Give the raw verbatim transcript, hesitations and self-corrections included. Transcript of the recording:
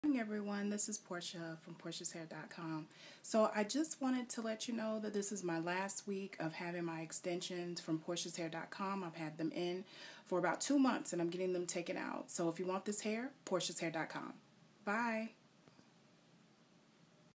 Good morning, everyone. This is Portia from Portia's Hair dot com. So I just wanted to let you know that this is my last week of having my extensions from Portia's Hair dot com. I've had them in for about two months and I'm getting them taken out. So if you want this hair, Portia's Hair dot com. Bye.